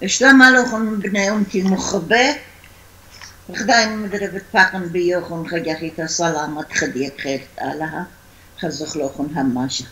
شلما لوخن بنيومتي مخبة خداين مدربة باقن بيوخن خجاخيتا سلامة خديك خيرت آلها خزخ لوخن هماشة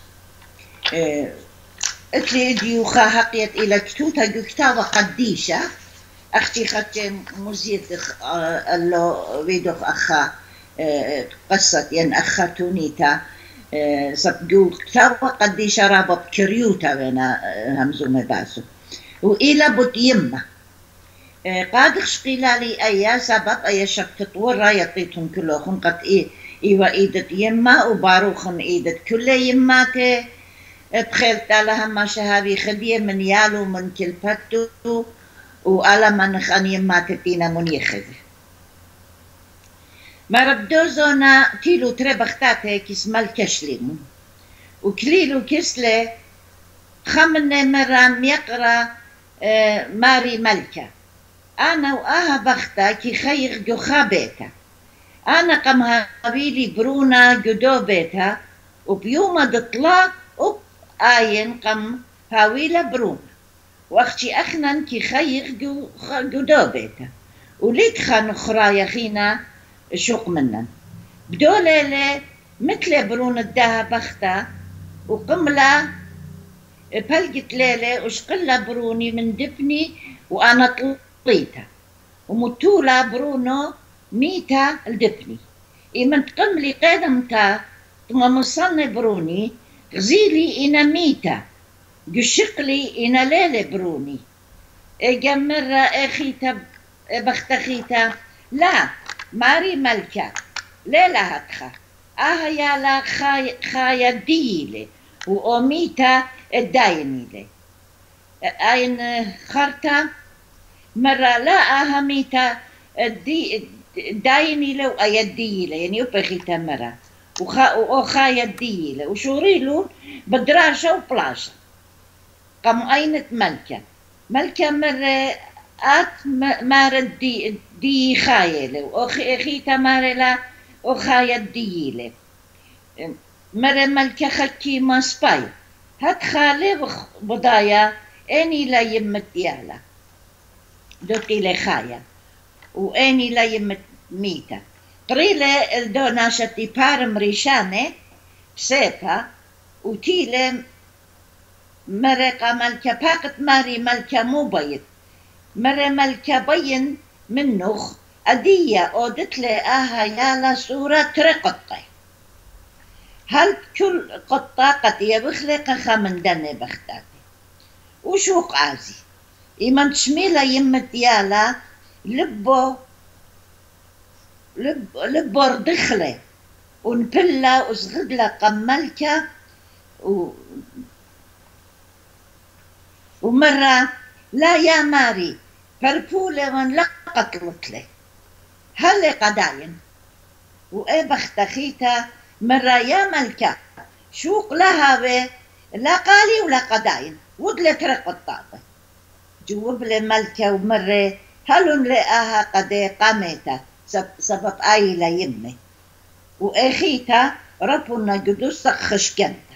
اتلي ديوخا حقيت إلى كتوتا كتابة قديشة أختي خدت مزيد اللو ويدوخ أخا قصة ين أخا تونيتا سبقو كتابة قديشة رابط كريوتا وينا همزو مباسو وإلى بوت يمة قادخش قيلالي أيا سبب أيا شبت ورا يطيتهم كلهم قد إيوا إيدت يمة وباروخن إيدت كل يماتي بخيلت لها ما شهابي خدية من يالو من كلبتو وعلى من خان يماتتينا من يخذ ما ردو زونا تيلو تربختاته كسمال كشليمو وكليلو كسلي خمن مرام يقرأ ماري ملكة أنا وآها بختا كي خيغ جوخا بيتا أنا قم هابيلي برونا جدو بيتا وبيوم دطلا آين قم هاويلا برونا واختي أخنن كي خيغ جدو بيتا وليك خان خرايا خينا شوق منن بدولة مثل برونا الدها بختا وقملا بلقت ليلة وشقلة بروني من دبني وأنا طليتها ومتولة برونو ميتا الدبني إيمن تقملي قدمتا تمامصني بروني غزيلي إنا ميتا قشقلي إنا ليلة بروني إجا مرة أخيتا بختخيتا لا ماري ملكة ليلة هتخا يالا خايا ديلي وأميتا الدايني لي أين خرطة مرة لا أهميتا دايني لي وأيدي لي يعني وبخيتا مرة وخايا دي لي وشوريلو بدراشة وبلاشة قام أينت ملكة مرة مارة دي خايا لي وأخيتا مرة لا وخايا دي لي مرة ملكة خكي ما سباي هات خالي بضايا اني لا يمت ديالا دوكي لي خايا واني لا يمت ميتا قريلة الدوناشتي بارم ريشاني سيبا وتيلة مرقة ملكة باقت ماري ملكة مو بيض مرة ملكة بين منوخ أدية أودت لي يالا صورة ترقطي هل كل قطة قد يبخلق خمن دني بختاتي وشوق عازي إيمان تشميلة يمت ديالا لبو ردخلة ونبلا وصغدلة قملكة ومرة لا يا ماري فربولة ونلقت لطلي هل قداين وإيه بختخيتا مرة يا ملكة شوق لها لا قالي ولا قداين ودلة ترق الطاقة جوب لي ملكة ومرة هلون لقاها قدي قامتا سبب آيلة يمي وإخيتا ربنا قدوس خشكنتا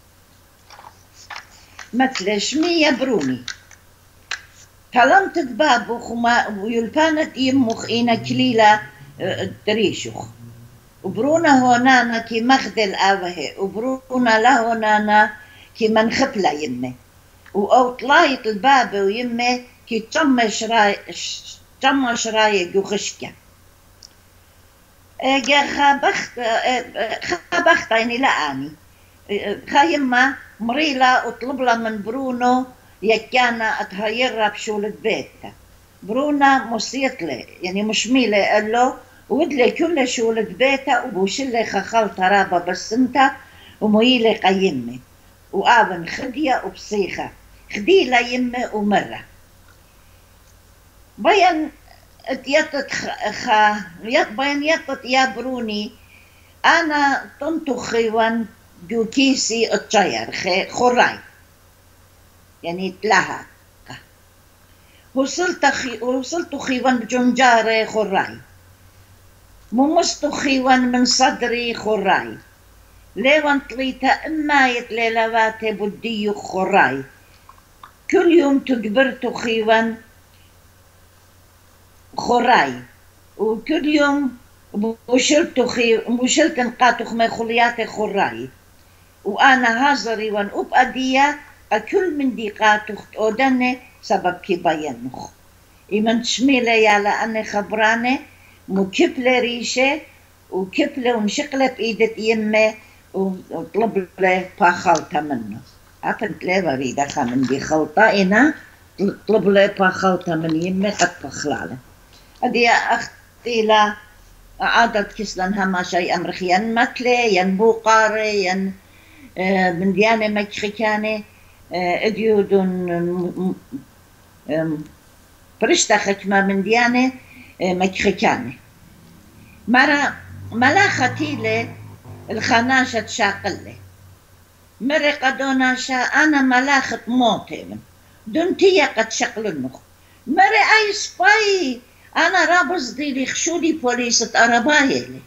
مثل شمية بروني كلمت باب ويلبانت يمخ إنا كليلة دريشوخ وبرونا هونانا كي مخدل آوه وبرونا لهونانا كي منخبلة يمي وأوطلايت الباب ويمي كي تم شراي جوخشكا خابخت يعني لقاني خايمة مريلة وطلب لها من برونو يكانا اتهيرها بشولة بيتها برونا مصيطلة يعني مشميلة قال له ودلي كل شولة بيتها وبوشلي خخال ترابة بسنتا ومويلي قيمي وآبن خدية وبصيخة خديلة يمي ومرة بيان بيان يطت يا بروني أنا طنتو خيوان جو كيسي الطير خراي يعني تلها وصلت خيوان بجنجاري خراي ممست خيوان من صدري خراي ليوان طليتا إما يتليلواتي بديو خراي كل يوم تجبرت خيوان خراي وكل يوم وشلت نقاطخ ما خليات خراي وأنا هازري وان أبقدية كل من ديقاتخ تودني سبب كي بينخ إمن تشميلة يالا أني خبراني مو كبلة ريشة وكبلة ونشقلة بإيدة يمي وطلب له باخلطة منه عفنت ليه بريدة خامن دي خلطة إنا طلب له باخلطة من يمي قد بخلالة هذه أختي لا عادت كسلن هما شيء أمرخ ين مكلي ين بوقاري ين من ديانة مكخكاني اديودون فرشتة خكمة من ديانة مكخكاني مرة ملاختي لي الخناشة شاقلة مرة قدوناشا أنا ملاخة موتي من دونتيا قد شقل النخ مرة أي سباي أنا رابز دي لي خشولي بوليسة أرباية لي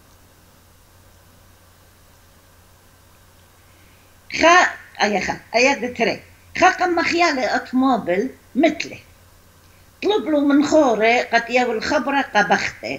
أياد تري خاقم مخيالي أطموبل مثلي طلب له من خوري قد يو الخبرة قبختي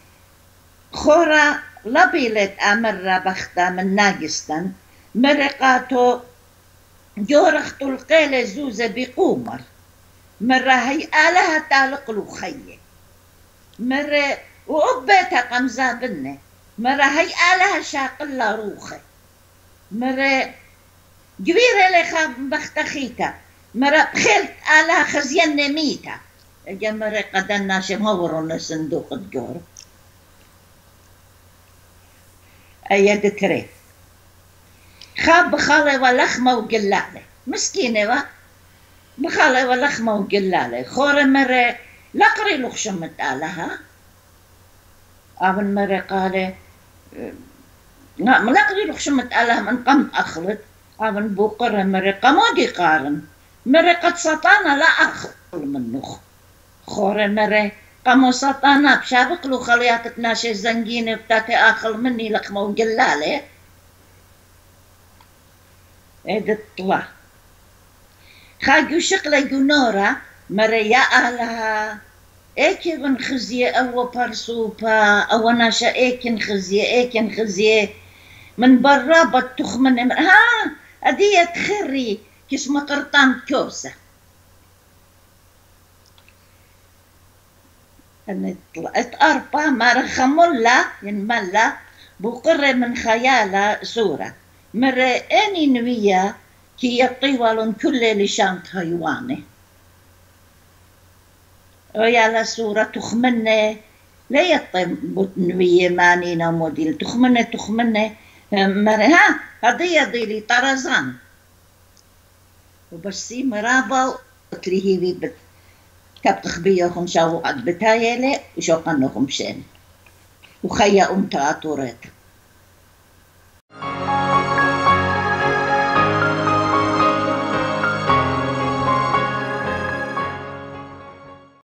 خورة لبيلت أمر بختا من ناقستان مرقاتو جورخت القيلة زوزة بقومر مرة هي آلها تالق له خيه مرة وأبيتها قمزة بني مرة هي آلها شاقلة روخي مرة جبيرة لخا بختخيتا مرة بخلت آلها خزين نميتا اجا مرة قدنا شمهورون صندوق الجور أيد تري خاب بخالي ولخمة وقلالة مسكينة بخالي ولخمة وقلالة خورة مرة لقري لخشمت آلها أبن مرة قال لقري لخشمت آلها من قمت أخلط أبن بوقر مرة قمودي قارن مرة قد سطانا لا أخل منه خورة مرة قاموا سطانا بشابق له خلياتك ناشي زنجينة بتاتي آخل مني لخمة وقلالة إيد الطلع خاقو شقلة جنورة مرة يا أهلها إيكي بنخزيه أو برسوبا أو ناشا إيكي خزيه من برا بطخ من ها أدية تخري كيس مقرطان كوسة أنا طلعت أربع مرة خمولة ينملة بقرر من خيالة صورة مرة أني نوية كي يطيولون كل لشانت هيواني ويالا صورة تخمنة لا يطيب نوية مانينا موديل تخمنة مرة ها هدية ديلي طرزان وبسي مرابا وتريهي بي كبتخ بيهم شو قد بتايلة وشو قنوهم شين وخيا أمتا أطورت